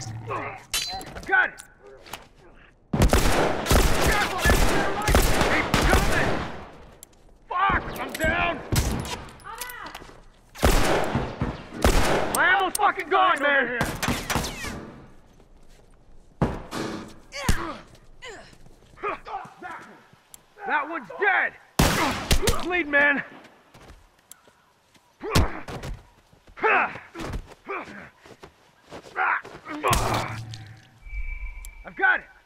I've got it! Careful, keep coming! Fuck! I'm down! My ammo's fucking gone, man! That one's dead! Bleed, man! I've got it!